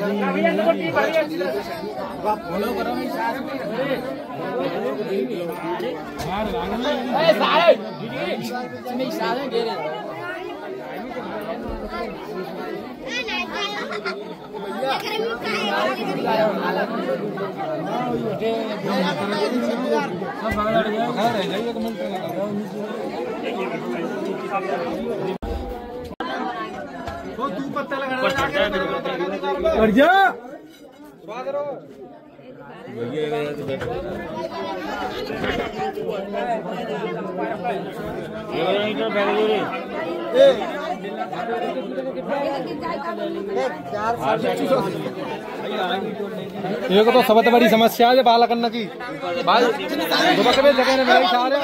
तू पत्ता लगा ये तो सबसे बड़ी समस्या है बाल करने की भाई जगह मेरे सारे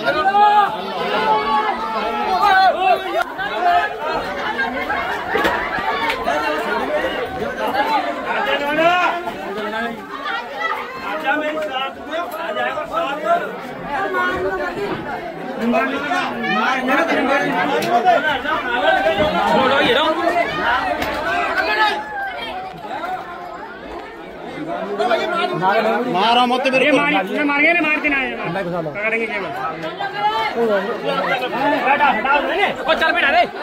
मारा मत मेरे को मार गए ना मार देना पकड़ेंगे केवल हटा हटा ले ओ चल बेटा रे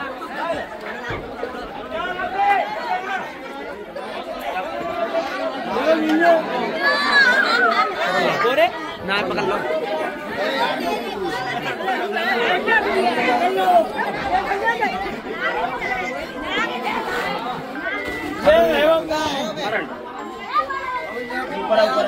ओरे ना पकड़ लो ऊपर ऊपर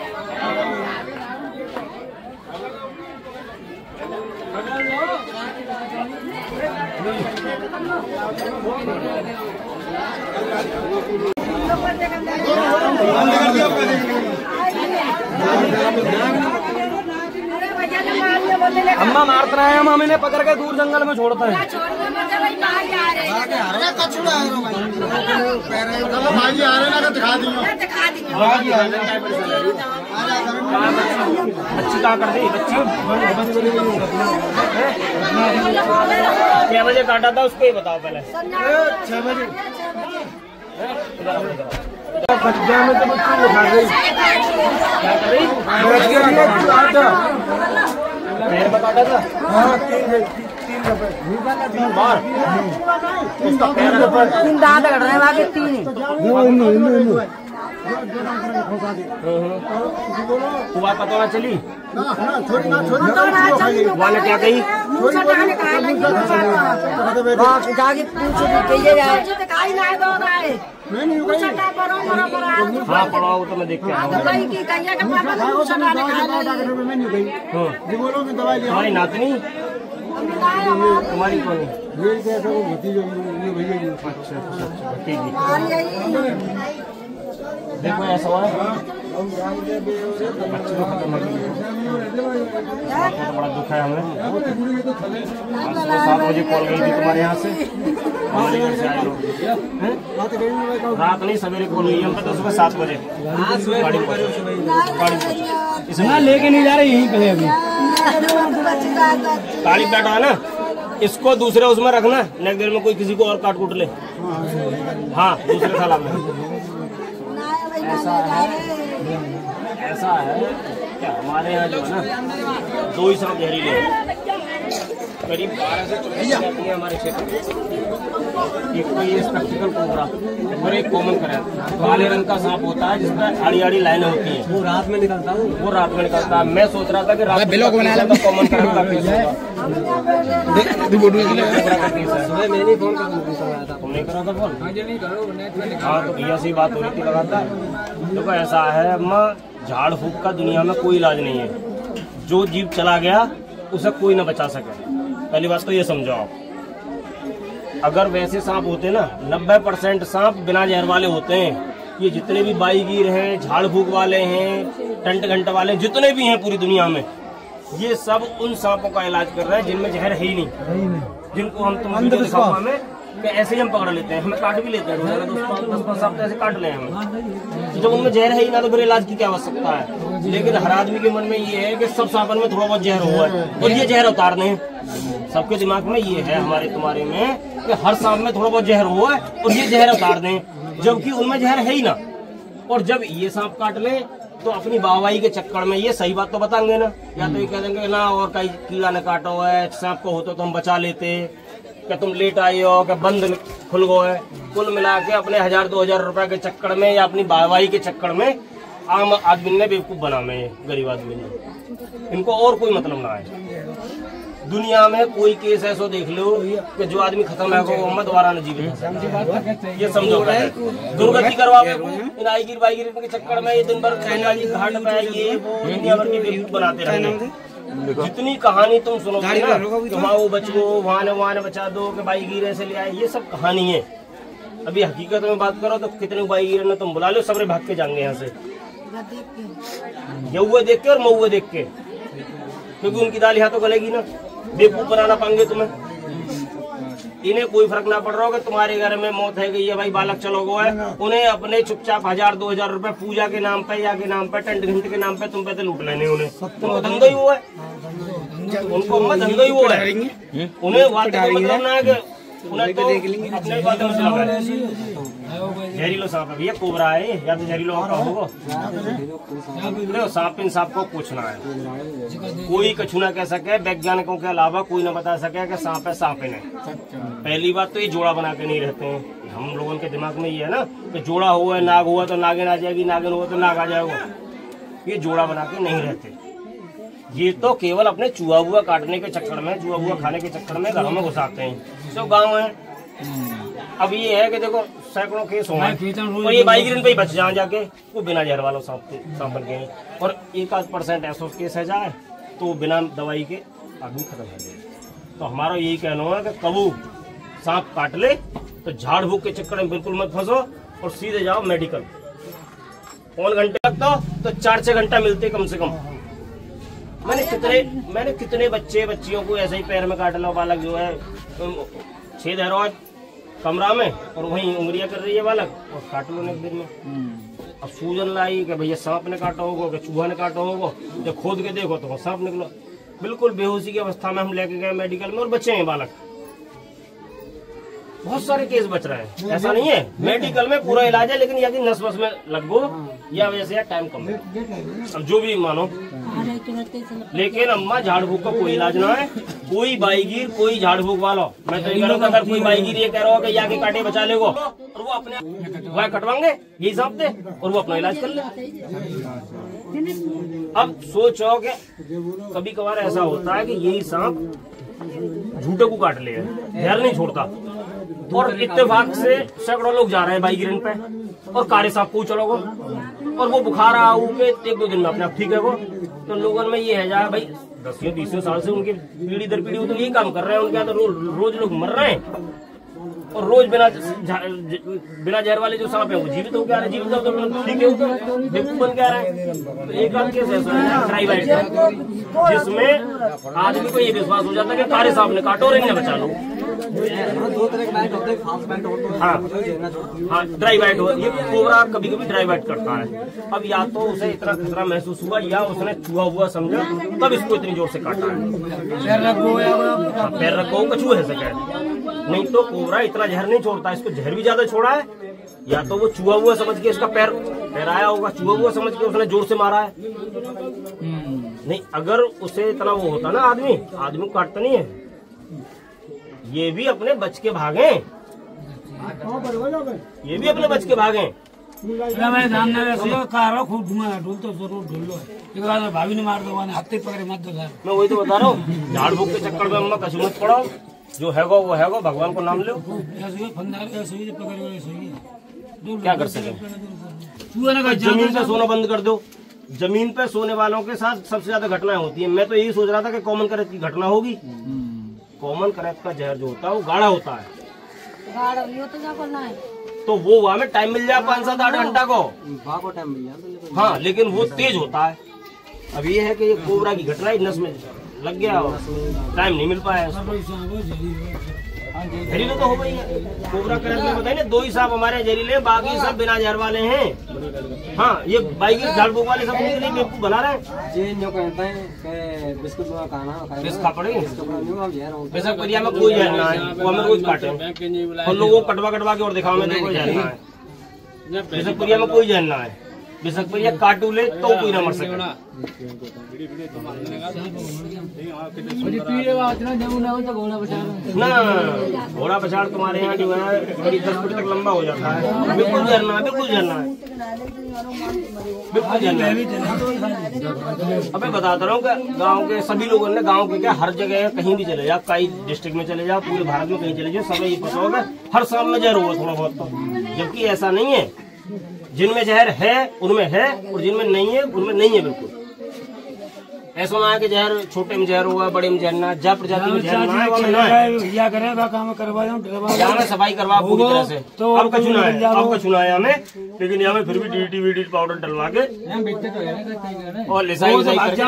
अम्मा मारता है हम इन्हें पकड़ के दूर जंगल में छोड़ता है बच्ची क्या कर दी बच्ची 6 बजे काटा था उसको ही बताओ पहले 6 बजे बच्चा में तो बच्ची उठा रही क्या कर रही पैर बताता था हाँ 3 बार उसका पैर 3 दांत कट रहे हैं बाकी 3 तुम्हारा पता चली वाले क्या कही हाँ पढ़ा तो मैं देख के हमारी नातनी तुम्हारी कौन देखो ऐसा हुआ बच्चे को खत्म हो गई बड़ा दुख है हमें 7 बजे कॉल गई थी तुम्हारे यहाँ से हमारे घर से आए लोग रात नहीं सवेरे कॉल गई हम तो सुबह 7 बजे गाड़ी इसमें लेके नहीं जा रहे यहीं पे अभी गाड़ी बैठा है ना इसको दूसरे उसमें रखना नेक्स्ट देर में कोई किसी को और काट कूट ले हाँ दूसरे तालाब में ऐसा है क्या हमारे यहाँ जो है ना 2 ही सांप जहरीले करीब 12 से 14 जाती है हमारे क्षेत्र में। एक तो ये स्पेक्टिकल कोबरा और एक कॉमन करैत काले रंग का सांप होता है जिसमें आड़ी आड़ी लाइनें होती हैं वो रात में निकलता है मैं सोच रहा था कि रात में कॉमन करैत का पीस होगा तुमने करा था फोन हाँ तो भैया से बात हो रही थी लगातार देखो ऐसा है अम्मा झाड़ फूक का दुनिया में कोई इलाज नहीं है जो जीव चला गया उसे कोई ना बचा सके पहली बात तो ये समझो आप अगर वैसे सांप होते ना 90% सांप बिना जहर वाले होते हैं ये जितने भी बाईगीर हैं झाड़ फूक वाले हैं टंट घंट वाले जितने भी हैं पूरी दुनिया में ये सब उन सांपों का इलाज कर रहे हैं जिनमें जहर है ही नहीं जिनको हम तुम में ऐसे ही हम पकड़ लेते हैं हमें काट भी लेते हैं 10 सांप तो ऐसे काट ले हमें जब उनमें जहर है ही ना तो फिर इलाज की क्या आवश्यकता है लेकिन हर आदमी के मन में ये है कि सब सांपन में थोड़ा बहुत जहर हुआ है और ये जहर उतारने हैं सबके दिमाग में ये है हमारे तुम्हारे में कि हर सांप में थोड़ा बहुत जहर हुआ है और ये जहर उतार दें जबकि उनमें जहर है ही ना। और जब ये सांप काट ले तो अपनी वाहवाही के चक्कर में ये सही बात तो बताएंगे ना, या तो ये कह देंगे ना और कई कीड़ा ने काटो है, सांप को होता तो हम बचा लेते, क्या तुम लेट आई हो, क्या बंद खुल गो है। कुल मिला के अपने 1000-2000 रुपए के चक्कर में या अपनी वाहवाही के चक्कर में आम आदमी ने बेवकूफ बना में, गरीब आदमी ने। इनको और कोई मतलब ना है। दुनिया में कोई केस ऐसा देख लो कि जो आदमी खत्म है वो दोबारा न जीवित, ये समझो। दुर्गति करवा इन आईगिर बाईगिर के चक्कर में ये दिन भर घाट पे ये वो दुनिया भर की बेवकूफ बनाते रहेंगे। जितनी कहानी तुम सुनोगे ना, वहाँ वो बचो, वहाँ ने बचा दो, कि बाईगिर ऐसे ले आए, ये सब कहानी है। अभी हकीकत में बात करो तो कितने बाईगिर ने तुम बुला लो, सबरे भाग के जाएंगे यहाँ से, यहुए देख के और महुए देख के, क्योंकि उनकी दाल यहाँ तो गलेगी ना। बेवकूफ बनाना पाएंगे तुम्हें, इन्हें कोई फर्क ना पड़ रहा हो कि तुम्हारे घर में मौत है गई है, भाई बालक चलो गो है। उन्हें अपने चुपचाप 1000-2000 रुपए पूजा के नाम पे या के नाम पे, टेंट घंटे के नाम पे तुम पैसे लूट लेने। उन्हें तुमको धंधा ही वो है, उनको धंधा ही वो है। उन्हें बात मतलब ना है कि उन्हें तो अपने बात मतलब है। जहरीलो सांप है भैया, कोबरा है या तो जहरीलो होगा। सांप इन सांप को पूछना है, कोई कछु ना कह सके, वैज्ञानिकों के अलावा कोई ना बता सके कि सांप है सांप है नहीं। पहली बात तो ये जोड़ा बना के नहीं रहते हैं। हम लोगों के दिमाग में ये है ना कि जोड़ा हुआ है, नाग हुआ तो नागिन आ जाएगी, नागिन हुआ तो नाग आ जाएगा। ये जोड़ा बना के नहीं रहते, ये तो केवल अपने चूहा बुआ काटने के चक्कर में, चूहा बुआ खाने के चक्कर में घरों में घुसाते हैं। तो गाँव है। अब ये है कि देखो सैकड़ों केस होंगे और ये बाईगिरन पे ही बच जाए जाके, वो बिना जहर वालों सांप बन गए। और 1% ऐसा केस है जाए तो बिना दवाई के आदमी खत्म हो जाए। तो हमारा यही कहना है कि कबू सांप काट ले तो झाड़ फूक के चक्कर में बिल्कुल मत फंसो और सीधे जाओ मेडिकल। 5 घंटे तक तो 4-6 घंटा मिलते कम से कम। मैंने कितने बच्चियों को ऐसे ही पैर में काट लो, बालक जो है 6 रोज कमरा में और वहीं उंगलियां कर रही है बालक, और काट लो एक दिन में। अब सूजन लाई कि भैया सांप ने काटा होगा कि चूहा ने काटा होगा, जब खोद के देखो तो सांप निकलो। बिल्कुल बेहोशी की अवस्था में हम लेके गए मेडिकल में और बचे हैं बालक। बहुत सारे केस बच रहे हैं, ऐसा नहीं है। मेडिकल में पूरा इलाज है, लेकिन यदि नस वस में लगो या वजह से टाइम कम है, अब जो भी मानो। लेकिन अम्मा झाड़ फूक का कोई इलाज ना है, कोई बाईगिर कोई झाड़ फूक वाला। मैं तो ये करूँगा, अगर कोई बाईगिर ये कह रहा हो कि या के काटे बचा लेगो और वो अपने वह कटवाएंगे यही सांप दे और वो अपना इलाज कर ले। अब सोचो कि कभी कभार ऐसा होता है कि यही सांप झूठे को काट ले, जहर नहीं छोड़ता, और इत्तेफाक से सैकड़ों लोग जा रहे हैं बाईगिरन पे और कारे सांप को चलोगो और वो बुखार आऊ के 1-2 दिन में अपने आप ठीक है वो। तो लोगों में ये है जा भाई 10-20 साल से उनकी पीढ़ी दर पीढ़ी तो यही काम कर रहे हैं। उनके यहाँ तो रोज लोग मर रहे हैं और रोज बिना जहर वाले जो सांप है वो जीवित हो गया है, जीवित हो तो ठीक है, बेवकूफ बन गया है। तो एक आध केस ऐसा है ड्राई वाइट जिसमें आदमी को ये विश्वास हो जाता है कि कारे सांप ने काटो और इन्हें बचा लो। 2 तरह के बाइट होते हैं, फास्ट बाइट होते हैं। हाँ, ड्राई बाइट हो, ये कोबरा कभी कभी ड्राई बाइट करता है। अब या तो उसे इतना खतरा महसूस हुआ या उसने चूहा हुआ समझा तब इसको इतनी जोर से काटा है। पैर रखो कछुआ है सके, नहीं तो कोबरा इतना जहर नहीं छोड़ता। इसको जहर भी ज्यादा छोड़ा है, या तो वो चूहा हुआ समझ के इसका पैर आया होगा, चूहा हुआ समझ के उसने जोर से मारा है। नहीं, अगर उसे इतना वो होता ना आदमी को काटता नहीं है। ये भी अपने बच के भागे, ये भी अपने बच के भागे। खूब ढूल तो जरूर ढूल लो, भाभी ने मार दो, हफ्ते पकड़े मत दो। मैं वही तो बता रहा हूँ, झाड़ फूक के चक्कर में अम्मा कछु मत पड़ो, जो है वो है, भगवान को नाम लो। क्या कर सके, जमीन पे सोना बंद कर दो। जमीन पे सोने वालों के साथ सबसे ज्यादा घटनाएं होती है। मैं तो यही सोच रहा था कि कॉमन करेक्ट की घटना होगी। कॉमन करेक्ट का जहर जो होता है वो गाढ़ा होता है, तो वो वहाँ में टाइम मिल जाए 5-7-8 घंटा को टाइम मिल जाए। हाँ, लेकिन वो तेज होता है। अब ये है कि ये कोबरा की घटना नस में लग गया और टाइम नहीं मिल पाया। जहरीले तो हो गई है। कोबरा करेक्ट में बताइए ना, 2 ही सांप हमारे जहरीले, बाकी सब बिना जहर वाले हैं। हाँ, ये बाईगिर झाड़ फूक वाले सब उनके लिए बेवकूफ बना रहे हैं। बिस्कुट खा पड़े बेशक परिया में कोई जहर ना है, वो हमें रोज काटे और लोगों को कटवा के और दिखाओ में कोई जहर ना है। बिशकपुरिया में कोई जहर ना है। बिशकपुरिया काटू ले तो कोई ना मर सके। ना घोड़ा पछाड़ तुम्हारे यहाँ जो है करीब 10 फुट तक लंबा हो जाता है। बिल्कुल झरना है, बिल्कुल झरना है, बिल्कुल झरना है। अबे बताता रहा हूँ कि गाँव के सभी लोगों ने, गाँव के क्या हर जगह कहीं भी चले जाओ, कई डिस्ट्रिक्ट में चले जाओ, पूरे भारत में कहीं चले जाओ, सब ये पता होगा हर साल में जहर हुआ थोड़ा बहुत तो। जबकि ऐसा नहीं है, जिनमें जहर है उनमें है और जिनमें नहीं है उनमें नहीं है। बिल्कुल ऐसा ना है कि जहर छोटे में जहर हुआ बड़े में जहर ना, जा प्रजाति में जहर ना है वहाँ ना है। करेगा काम करवा यहाँ में सफाई करवा पूरी तरह से। तो अब का चुना है, अब का चुना है हमें, लेकिन यहाँ में फिर भी डीडीटी वीडीटी पाउडर डलवा के और लिसाई विसाई करके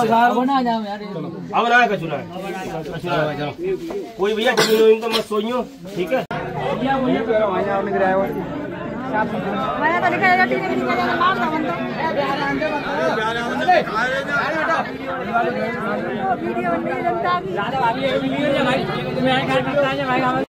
अब ना है का चुना है। कोई भैया टीम तो मत सोइयो, ठीक है। मैंने तो लिखा है वीडियो नहीं बनता।